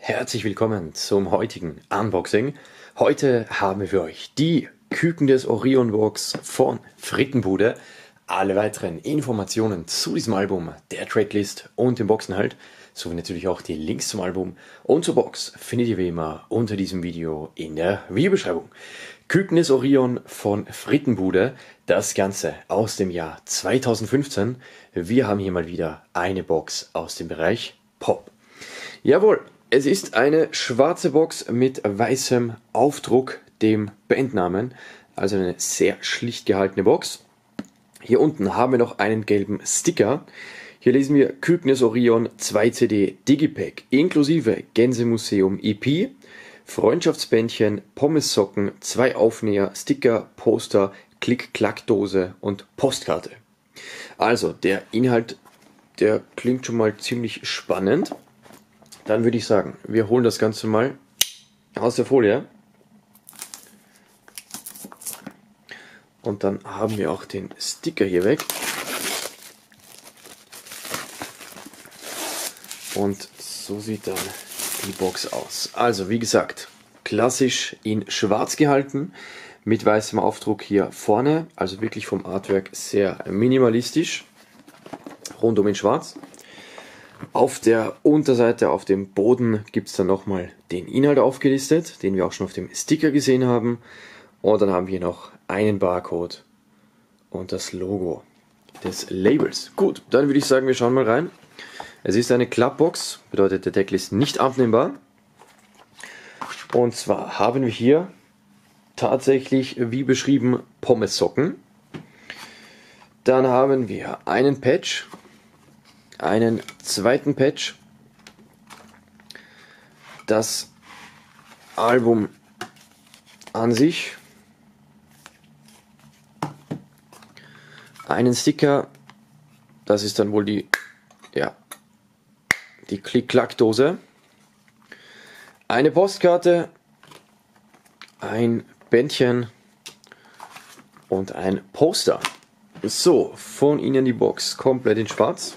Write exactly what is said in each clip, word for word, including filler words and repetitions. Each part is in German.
herzlich willkommen zum heutigen Unboxing. Heute haben wir für euch die Küken des Orion Box von Frittenbude. Alle weiteren Informationen zu diesem Album, der Tracklist und dem Boxinhalt, sowie natürlich auch die Links zum Album und zur Box findet ihr wie immer unter diesem Video in der Videobeschreibung. Küken des Orion von Frittenbude, das Ganze aus dem Jahr zweitausendfünfzehn. Wir haben hier mal wieder eine Box aus dem Bereich Pop. Jawohl, es ist eine schwarze Box mit weißem Aufdruck, dem Bandnamen, also eine sehr schlicht gehaltene Box. Hier unten haben wir noch einen gelben Sticker. Hier lesen wir Küken des Orion zwei C D Digipack inklusive Gänsemuseum E P, Freundschaftsbändchen, Pommessocken, zwei Aufnäher, Sticker, Poster, Klick-Klack-Dose und Postkarte. Also der Inhalt, der klingt schon mal ziemlich spannend. Dann würde ich sagen, wir holen das Ganze mal aus der Folie. Und dann haben wir auch den Sticker hier weg. Und so sieht dann die Box aus. Also wie gesagt, klassisch in schwarz gehalten, mit weißem Aufdruck hier vorne. Also wirklich vom Artwork sehr minimalistisch, rundum in schwarz. Auf der Unterseite, auf dem Boden, gibt es dann nochmal den Inhalt aufgelistet, den wir auch schon auf dem Sticker gesehen haben. Und dann haben wir noch einen Barcode und das Logo des Labels. Gut, dann würde ich sagen, wir schauen mal rein. Es ist eine Klappbox, bedeutet der Deckel ist nicht abnehmbar. Und zwar haben wir hier tatsächlich, wie beschrieben, Pommessocken. Dann haben wir einen Patch, einen zweiten Patch, das Album an sich, einen Sticker, das ist dann wohl die, ja, die Klick-Klack-Dose, eine Postkarte, ein Bändchen und ein Poster. So, von innen die Box komplett in schwarz.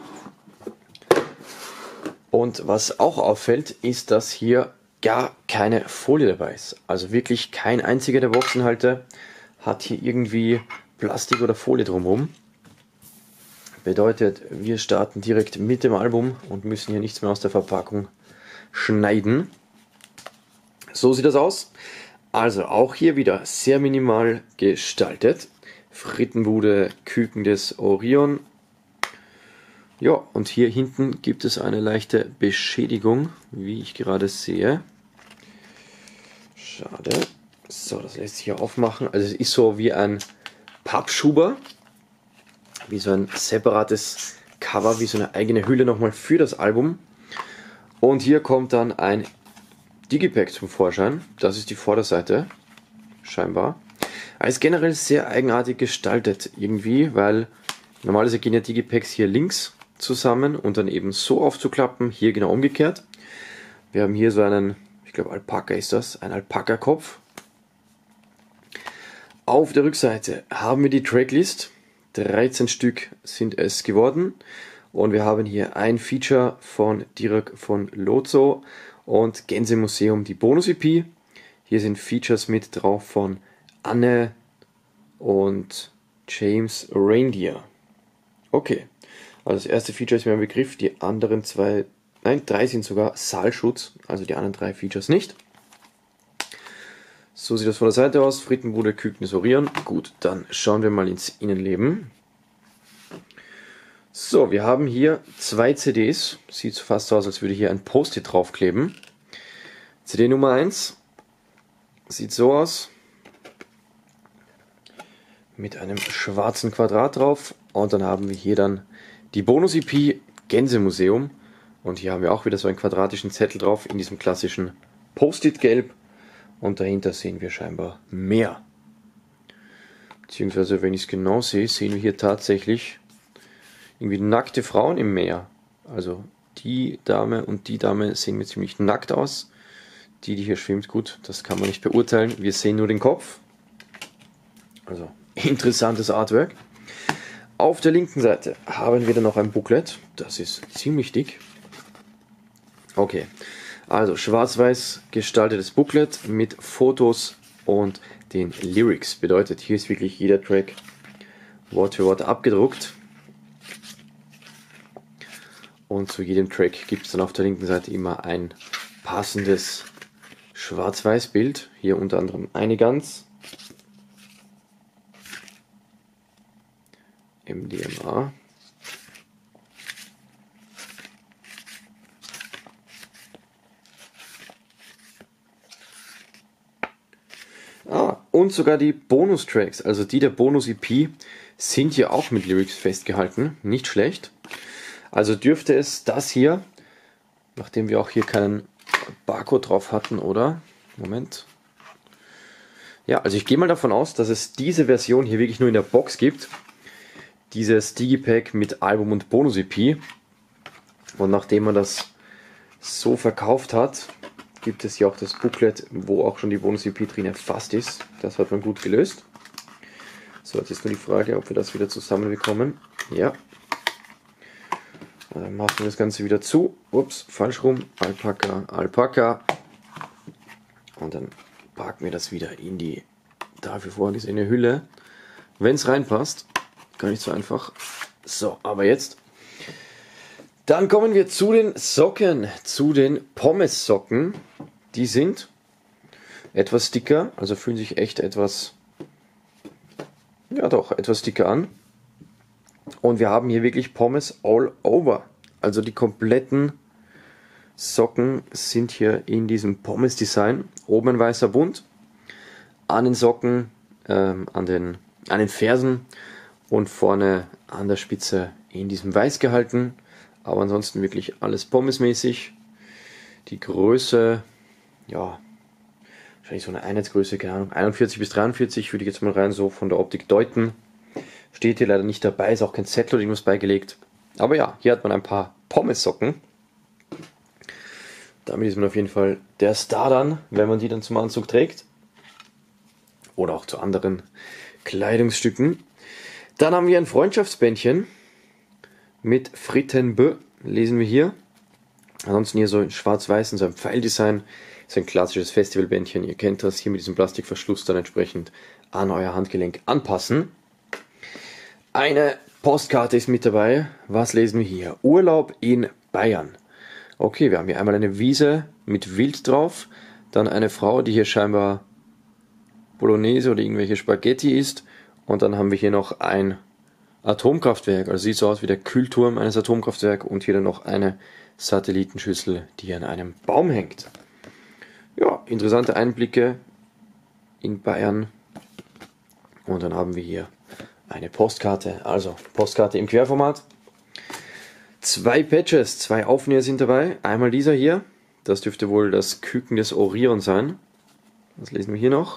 Und was auch auffällt, ist, dass hier gar keine Folie dabei ist. Also wirklich kein einziger der Boxinhalte hat hier irgendwie Plastik oder Folie drumherum. Bedeutet, wir starten direkt mit dem Album und müssen hier nichts mehr aus der Verpackung schneiden. So sieht das aus. Also auch hier wieder sehr minimal gestaltet. Frittenbude, Küken des Orion. Ja, und hier hinten gibt es eine leichte Beschädigung, wie ich gerade sehe. Schade. So, das lässt sich hier aufmachen. Also es ist so wie ein Pappschuber, wie so ein separates Cover, wie so eine eigene Hülle nochmal für das Album. Und hier kommt dann ein Digipack zum Vorschein. Das ist die Vorderseite, scheinbar. Also generell sehr eigenartig gestaltet irgendwie, weil normalerweise gehen ja Digipacks hier links zusammen und dann eben so aufzuklappen, hier genau umgekehrt. Wir haben hier so einen, ich glaube Alpaka ist das, ein Alpaka-Kopf. Auf der Rückseite haben wir die Tracklist, dreizehn Stück sind es geworden und wir haben hier ein Feature von Dirk von Lozo und Gänsemuseum, die Bonus-E P. Hier sind Features mit drauf von Anne und James Reindeer. Okay, also das erste Feature ist mir ein Begriff, die anderen zwei, nein, drei sind sogar Saalschutz, also die anderen drei Features nicht. So sieht das von der Seite aus, Frittenbude, Küken des Orion. Gut, dann schauen wir mal ins Innenleben. So, wir haben hier zwei C Ds, sieht fast so aus, als würde hier ein Post-it draufkleben. C D Nummer eins sieht so aus, mit einem schwarzen Quadrat drauf. Und dann haben wir hier dann die Bonus-E P Gänsemuseum. Und hier haben wir auch wieder so einen quadratischen Zettel drauf in diesem klassischen Post-it-Gelb. Und dahinter sehen wir scheinbar mehr. Beziehungsweise, wenn ich es genau sehe, sehen wir hier tatsächlich irgendwie nackte Frauen im Meer. Also die Dame und die Dame sehen mir ziemlich nackt aus. Die, die hier schwimmt, gut, das kann man nicht beurteilen. Wir sehen nur den Kopf. Also interessantes Artwork. Auf der linken Seite haben wir dann noch ein Booklet. Das ist ziemlich dick. Okay, Also schwarz-weiß gestaltetes Booklet mit Fotos und den Lyrics. Bedeutet, hier ist wirklich jeder Track Wort für Wort abgedruckt. Und zu jedem Track gibt es dann auf der linken Seite immer ein passendes Schwarz-Weiß-Bild. Hier unter anderem eine Gans, M D M A, ah, und sogar die Bonustracks, also die der Bonus-E P, sind hier auch mit Lyrics festgehalten. Nicht schlecht. Also dürfte es das hier, nachdem wir auch hier keinen Barcode drauf hatten, oder? Moment. Ja, also ich gehe mal davon aus, dass es diese Version hier wirklich nur in der Box gibt. Dieses Digipack mit Album und Bonus-E P. Und nachdem man das so verkauft hat, gibt es hier auch das Booklet, wo auch schon die Bonus-E P drin erfasst ist. Das hat man gut gelöst. So, jetzt ist nur die Frage, ob wir das wieder zusammenbekommen. Ja. Dann machen wir das Ganze wieder zu. Ups, falsch rum. Alpaka, Alpaka. Und dann packen wir das wieder in die dafür vorgesehene Hülle. Wenn es reinpasst, gar nicht so einfach. So, aber jetzt. Dann kommen wir zu den Socken, zu den Pommes-Socken. Die sind etwas dicker, also fühlen sich echt etwas, ja doch, etwas dicker an. Und wir haben hier wirklich Pommes all over. Also die kompletten Socken sind hier in diesem Pommes-Design. Oben ein weißer Bund, an den Socken, ähm, an, den, an den Fersen und vorne an der Spitze in diesem Weiß gehalten. Aber ansonsten wirklich alles Pommes-mäßig. Die Größe, ja, wahrscheinlich so eine Einheitsgröße, keine Ahnung, einundvierzig bis dreiundvierzig würde ich jetzt mal rein so von der Optik deuten. Steht hier leider nicht dabei, ist auch kein Zettel oder irgendwas beigelegt. Aber ja, hier hat man ein paar Pommes-Socken. Damit ist man auf jeden Fall der Star dann, wenn man die dann zum Anzug trägt. Oder auch zu anderen Kleidungsstücken. Dann haben wir ein Freundschaftsbändchen mit Frittenbö, lesen wir hier. Ansonsten hier so in schwarz-weiß in so einem Pfeildesign. Ist ein klassisches Festivalbändchen, ihr kennt das. Hier mit diesem Plastikverschluss dann entsprechend an euer Handgelenk anpassen. Eine Postkarte ist mit dabei. Was lesen wir hier? Urlaub in Bayern. Okay, wir haben hier einmal eine Wiese mit Wild drauf. Dann eine Frau, die hier scheinbar Bolognese oder irgendwelche Spaghetti isst. Und dann haben wir hier noch ein Atomkraftwerk. Also sieht so aus wie der Kühlturm eines Atomkraftwerks. Und hier dann noch eine Satellitenschüssel, die an einem Baum hängt. Ja, interessante Einblicke in Bayern. Und dann haben wir hier eine Postkarte, also Postkarte im Querformat. Zwei Patches, zwei Aufnäher sind dabei. Einmal dieser hier, das dürfte wohl das Küken des Orion sein. Was lesen wir hier noch?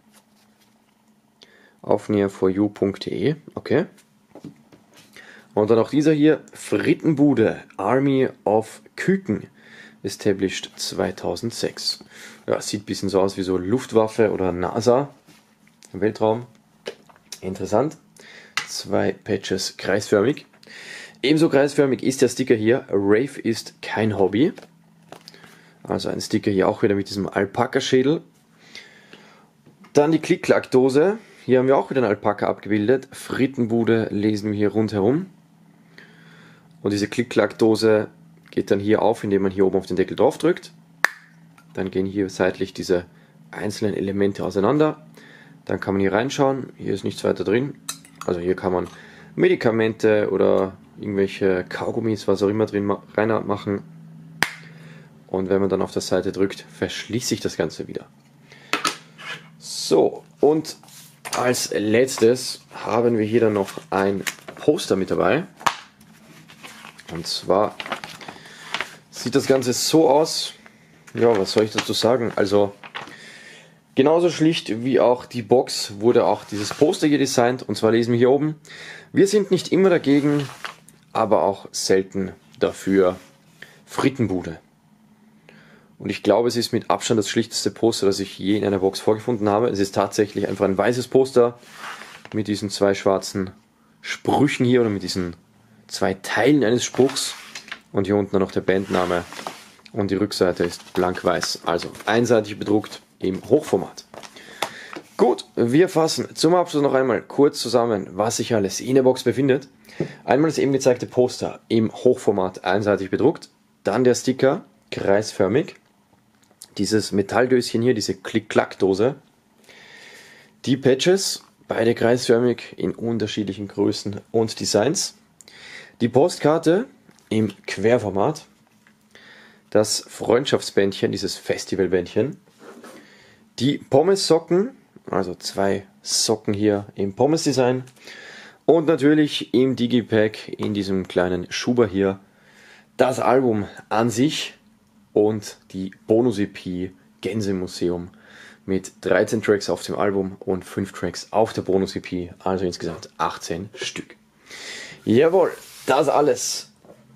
Aufnäher for you punkt de, okay. Und dann auch dieser hier, Frittenbude, Army of Küken, established zweitausendsechs. Ja, sieht ein bisschen so aus wie so Luftwaffe oder NASA im Weltraum. Interessant. Zwei Patches kreisförmig. Ebenso kreisförmig ist der Sticker hier. Rave ist kein Hobby. Also ein Sticker hier auch wieder mit diesem Alpaka-Schädel. Dann die Klick-Klack-Dose. Hier haben wir auch wieder einen Alpaka abgebildet. Frittenbude lesen wir hier rundherum. Und diese Klick-Klack-Dose geht dann hier auf, indem man hier oben auf den Deckel drauf drückt. Dann gehen hier seitlich diese einzelnen Elemente auseinander. Dann kann man hier reinschauen. Hier ist nichts weiter drin. Also hier kann man Medikamente oder irgendwelche Kaugummis, was auch immer drin reinmachen. Und wenn man dann auf der Seite drückt, verschließt sich das Ganze wieder. So, und als letztes haben wir hier dann noch ein Poster mit dabei. Und zwar sieht das Ganze so aus. Ja, was soll ich dazu sagen? Also genauso schlicht wie auch die Box wurde auch dieses Poster hier designt. Und zwar lesen wir hier oben: Wir sind nicht immer dagegen, aber auch selten dafür. Frittenbude. Und ich glaube, es ist mit Abstand das schlichteste Poster, das ich je in einer Box vorgefunden habe. Es ist tatsächlich einfach ein weißes Poster mit diesen zwei schwarzen Sprüchen hier oder mit diesen zwei Teilen eines Spruchs. Und hier unten noch der Bandname und die Rückseite ist blank weiß, also einseitig bedruckt im Hochformat. Gut, wir fassen zum Abschluss noch einmal kurz zusammen, was sich alles in der Box befindet. Einmal das eben gezeigte Poster im Hochformat einseitig bedruckt, dann der Sticker kreisförmig, dieses Metalldöschen hier, diese Klick-Klack-Dose, die Patches, beide kreisförmig in unterschiedlichen Größen und Designs, die Postkarte im Querformat, das Freundschaftsbändchen, dieses Festivalbändchen, die Pommes-Socken, also zwei Socken hier im Pommes-Design und natürlich im Digipack in diesem kleinen Schuber hier das Album an sich und die Bonus-E P Gänsemuseum mit dreizehn Tracks auf dem Album und fünf Tracks auf der Bonus-E P, also insgesamt achtzehn Stück. Jawohl, das alles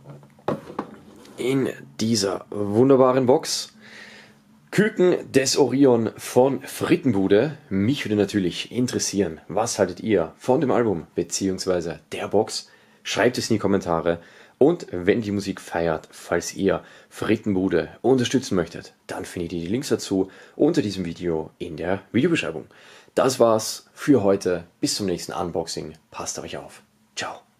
in dieser wunderbaren Box. Küken des Orion von Frittenbude. Mich würde natürlich interessieren, was haltet ihr von dem Album bzw. der Box? Schreibt es in die Kommentare. Und wenn ihr die Musik feiert, falls ihr Frittenbude unterstützen möchtet, dann findet ihr die Links dazu unter diesem Video in der Videobeschreibung. Das war's für heute. Bis zum nächsten Unboxing. Passt auf euch auf. Ciao.